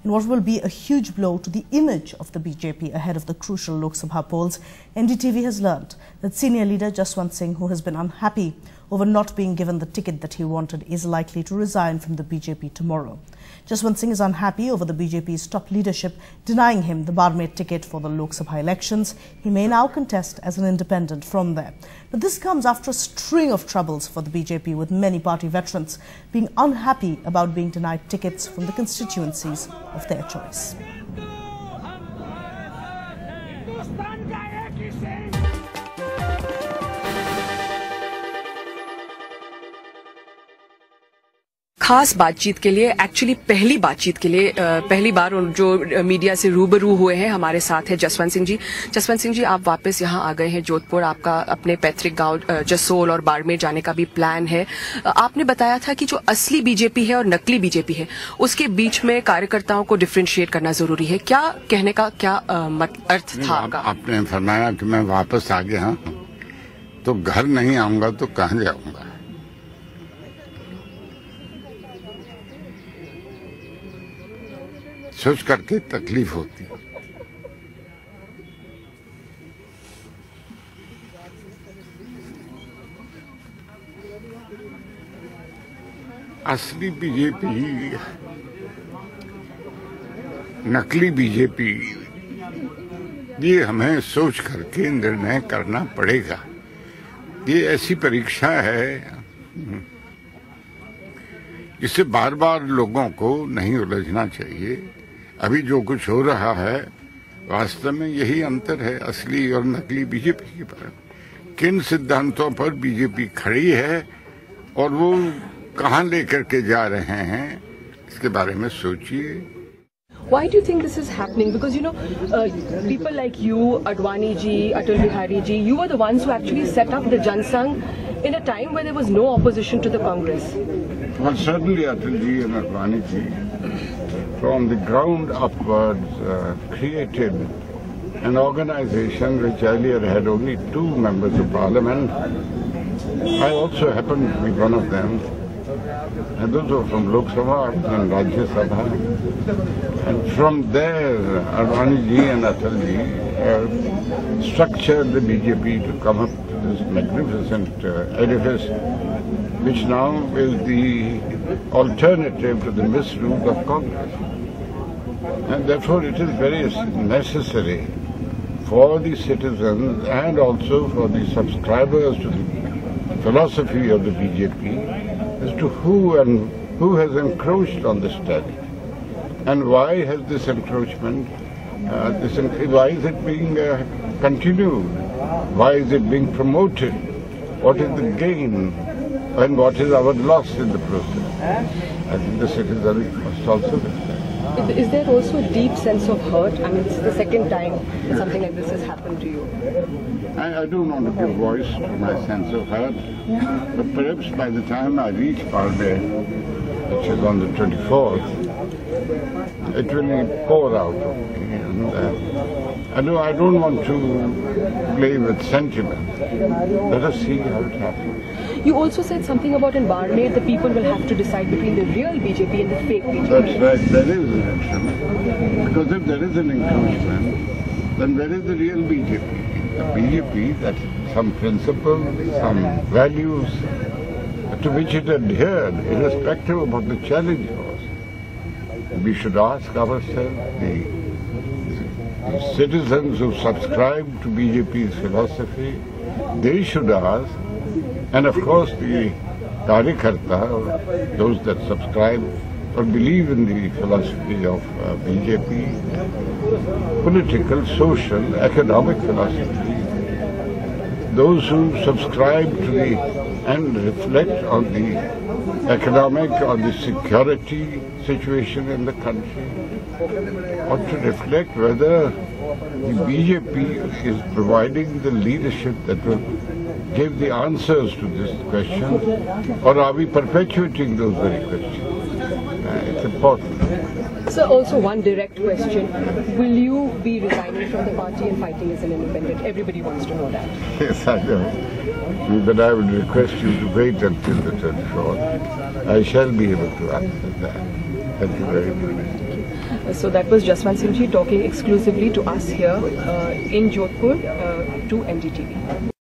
in what will be a huge blow to the image of the BJP ahead of the crucial Lok Sabha polls. NDTV has learnt that senior leader Jaswant Singh, who has been unhappy over not being given the ticket that he wanted, is likely to resign from the BJP tomorrow. Jaswant Singh is unhappy over the BJP's top leadership denying him the Barmer ticket for the Lok Sabha elections. He may now contest as an independent from there. But this comes after a string of troubles for the BJP, with many party veterans being unhappy about being denied tickets from the constituencies of their choice. खास बातचीत के लिए, actually पहली बातचीत के लिए पहली बार जो मीडिया से रूबरू हुए हैं, हमारे साथ है जसवंत सिंह जी। जसवंत सिंह जी, आप वापस यहां आ गए हैं जोधपुर। आपका अपने पैतृक गांव जसोल और बाड़मेर जाने का भी प्लान है। आपने बताया था कि जो असली बीजेपी है और नकली बीजेपी है, उसके बीच में कार्यकर्ताओं को डिफ्रेंशिएट करना जरूरी है। क्या कहने का क्या अर्थ था आपका? आपने फरमाया कि मैं वापस आ गया हूं, तो घर नहीं आऊंगा तो कहां जाऊंगा? सोच करके तकलीफ होती है। असली बीजेपी, नकली बीजेपी, ये हमें सोच करके निर्णय करना पड़ेगा। ये ऐसी परीक्षा है जिससे बार बार लोगों को नहीं उलझना चाहिए। अभी जो कुछ हो रहा है, वास्तव में यही अंतर है असली और नकली बीजेपी के पर। किन सिद्धांतों पर बीजेपी खड़ी है और वो कहां लेकर के जा रहे हैं, इसके बारे में सोचिए। Why do you think this is happening? Because, you know, people like you, Advani ji, Atal Bihari ji, you were the ones who actually set up the Jan Sangh in a time where there was no opposition to the Congress. Well, certainly Atal ji and Advani ji, from the ground upwards, created an organization which earlier had only 2 members of parliament. I also happened to be one of them. And those were from Lok Sabha and Rajya Sabha. And from there, Advani ji and Atal ji structured the BJP to come up to this magnificent edifice, which now is the alternative to the misrule of Congress. And therefore it is very necessary for the citizens and also for the subscribers to the philosophy of the BJP as to who has encroached on this territory, and why has this encroachment, why is it being continued, why is it being promoted, what is the gain and what is our loss in the process. I think the citizens must also understand. Is there also a deep sense of hurt? I mean, it's the second time that something like this has happened to you. I don't want to give voice to my sense of hurt, but perhaps by the time I reach Barmer, which is on the 24th, it will pour out of me. And I don't want to play with sentiment. Let us see how it happens. You also said something about in Barmer, the people will have to decide between the real BJP and the fake BJP. That's right, there is an encroachment. Because if there is an encroachment, then where is the real BJP? The BJP, that's some principles, some values to which it adhered, irrespective of what the challenge was. We should ask ourselves, the citizens who subscribe to BJP's philosophy, they should ask, and of course the Karyakarta, or those that subscribe or believe in the philosophy of BJP, political, social, economic philosophy, those who subscribe to the and reflect on the economic or the security situation in the country, ought to reflect whether the BJP is providing the leadership that will give the answers to this question, or are we perpetuating those very questions? It's important. Sir, also one direct question. Will you be resigning from the party and fighting as an independent? Everybody wants to know that. Yes, I know. But I would request you to wait until the 24th. I shall be able to answer that. Thank you very much. So that was Jaswant Singh ji talking exclusively to us here in Jodhpur to NDTV.